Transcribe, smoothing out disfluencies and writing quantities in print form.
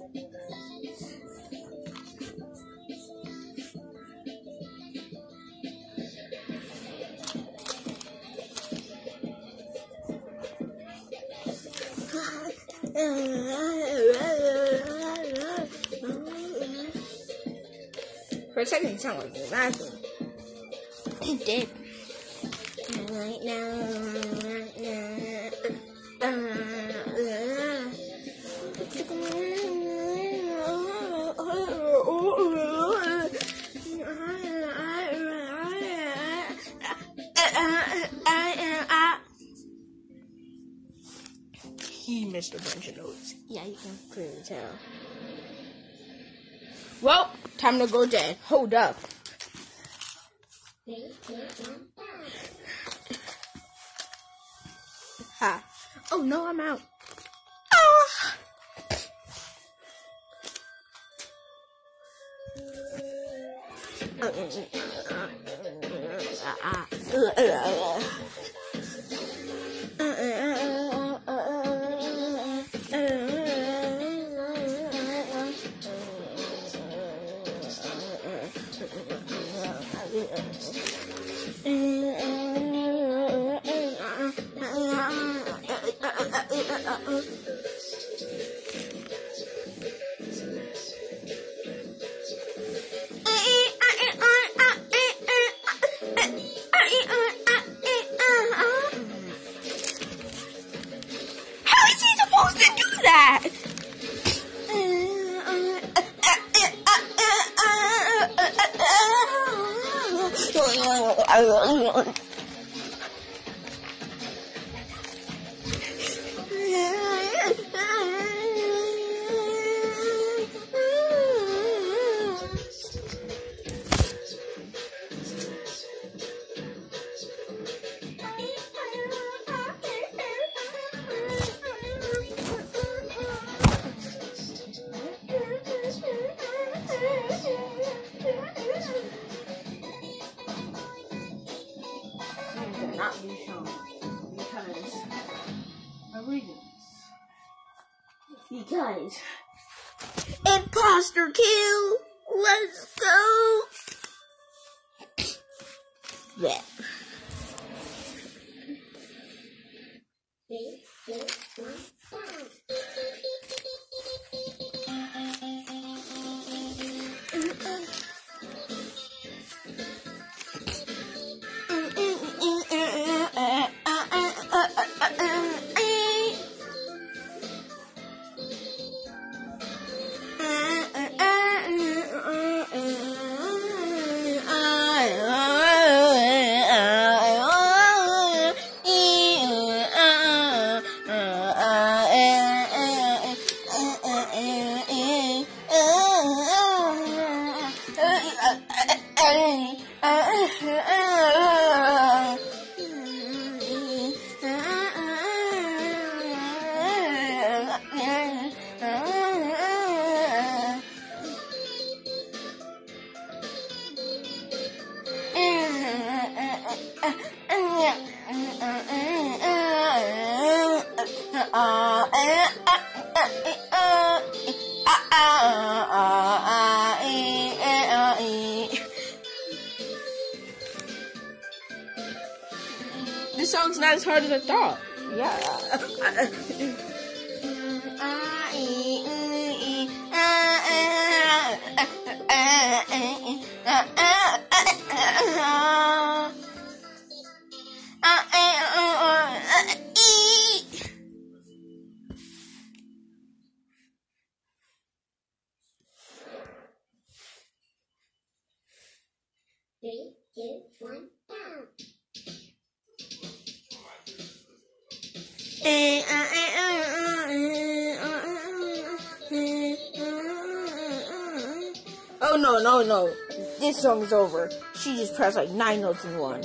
For a second, it sounded like the bathroom. It did. Right He missed a bunch of notes. Yeah, you can clearly tell. Well, time to go dead. Hold up. Ha. Oh no, I'm out. How is he supposed to do that? Not be shown because of reasons. Because imposter kill. Let's go. Yeah. This song's not as hard as I thought. Yeah. Three, two, one, down. Oh no. This song is over. She just pressed like 9 notes in one.